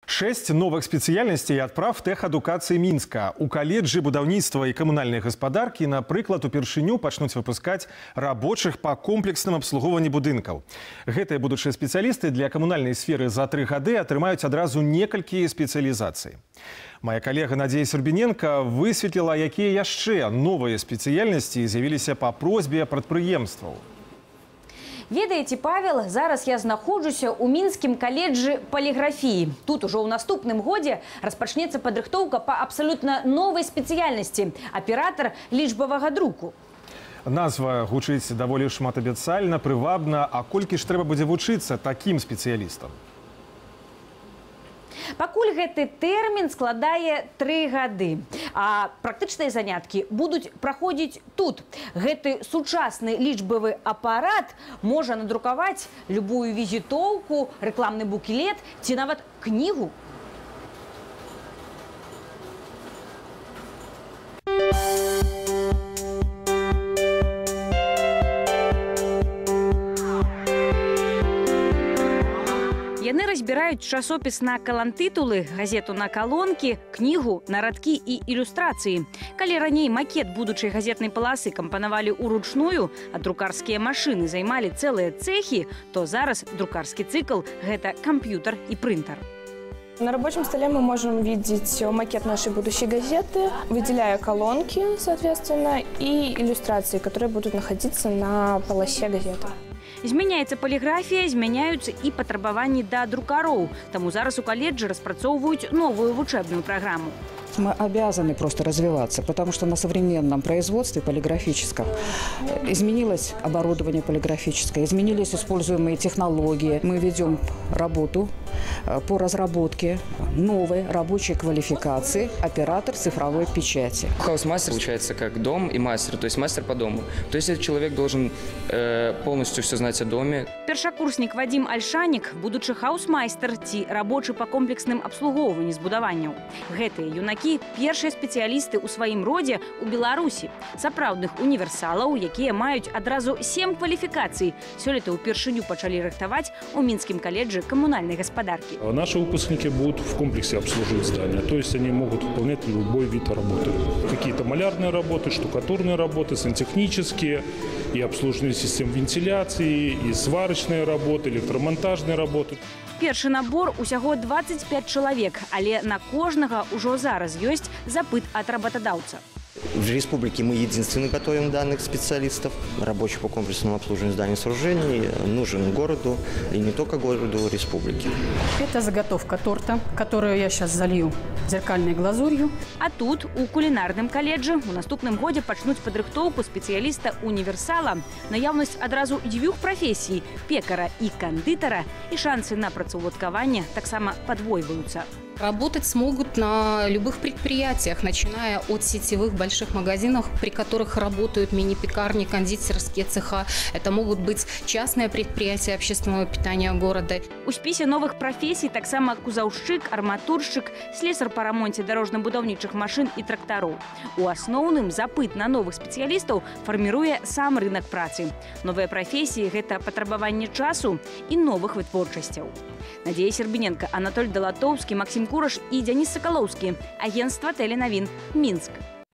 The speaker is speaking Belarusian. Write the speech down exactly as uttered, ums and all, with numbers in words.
Шесть новых спецыяльнасцей адправ тэхадукацыі Мінска. У каледжы будаўніцтва і камунальнай гаспадаркі, напрыклад, упершыню пачнуць выпускаць рабочых па комплексным абслугоўванні будынкаў. Гэтыя будучыя спецыялісты для камунальнай сферы за тры гады атрымаюць адразу некалькі спецыялізацый. Моя калега Надзея Сербіненка высветліла, якія яшчэ новыя спецыяльнасці з'явіліся па просьбе прадпрыемстваў. Ведаеце, Павел, зараз я знаходжуся ў мінскім каледжы паліграфіі. Тут ужо ў наступным годзе распачнецца падрыхтоўка па абсалютна новай спецыяльнасці – аператар лічбавага друку. Назва гучыць даволі шматабяцальна, прывабна, а колькі ж трэба будзе вучыцца такім спецыялістам? Пакуль гэты тэрмін складае тры гады, а практычныя заняткі будуць праходзіць тут. Гэты сучасны лічбавы апарат можа надрукаваць любую візітоўку, рэкламны букілет ці нават кнігу. Яны разбіраюць часопіс на калантытулы, газету на калонкі, кнігу на радкі і ілюстрацыі. Калі раней макет будучай газетнай паласы кампанавалі ўручную, а друкарскія машыны займалі цэлыя цэхі, то зараз друкарскі цыкл – гэта камп'ютар і прынтер. На рабочем столе мы можем видеть макет нашей будущей газеты, выделяя колонки, соответственно, и иллюстрации, которые будут находиться на полосе газеты. Змяняецца паліграфія, змяняюцца і патрабаванні да друкароў. Таму зараз у каледжы распрацоўваюць новую вучэбную праграму. Мы обязаны просто развиваться, потому что на современном производстве полиграфическом изменилось оборудование полиграфическое, изменились используемые технологии. Мы ведем работу по разработке новой рабочей квалификации оператор цифровой печати. Хаус-мастер получается как дом и мастер, то есть мастер по дому. То есть этот человек должен э, полностью все знать о доме. Першакурснік Вадим Альшанік, будучы хаус-майстер ці рабочы па комплексным абслугоўванні збудаванняў. Гэтыя юнакі першыя спецыялісты ў сваім родзе ў Беларусі. Сапраўдных універсалаў, якія маюць адразу сем кваліфікацый. Сёлета ўпершыню пачалі рыхтаваць у мінскім каледжы камунальнай гаспадаркі. Наши выпускники будут в комплексе обслуживать здания, то есть они могут выполнять любой вид работы. Какие-то малярные работы, штукатурные работы, сантехнические, и обслуживание систем вентиляции, и сварочные работы, электромонтажные работы. Першы набор усяго дваццаць пяць чалавек, але на кожнага ўжо зараз ёсць запыт ад работодаўца. В республике мы единственные готовим данных специалистов, рабочих по комплексному обслуживанию зданий и сооружений, нужен городу, и не только городу, республике. Это заготовка торта, которую я сейчас залью зеркальной глазурью. А тут, у кулінарным каледжы, у наступным годзе пачнуць падрыхтоўку спецыяліста-універсала. Наяўнасць адразу дзвюх прафесій – пекара і кандытара, і шансы на працаўладкаванне таксама падвойваюцца. Работать смогут на любых предприятиях, начиная от сетевых больших магазинов, при которых работают мини-пекарни, кондитерские цеха. Это могут быть частные предприятия общественного питания города. У спісе новых прафесій таксама кузаўшчык, арматуршчык, слесар па рамонце дарожна-будаўнічых машын і трактароў. У асноўным запыт на новых спецыялістаў фарміруе сам рынок працы. Новыя прафесіі – гэта патрабаванне часу і новых вытворчасцяў. Надзея Сербіненка, Анатоль Далатоўскі, Максим Кураш і Дзяніс Сакалоўскі. Агентство Тэленавін, Мінск.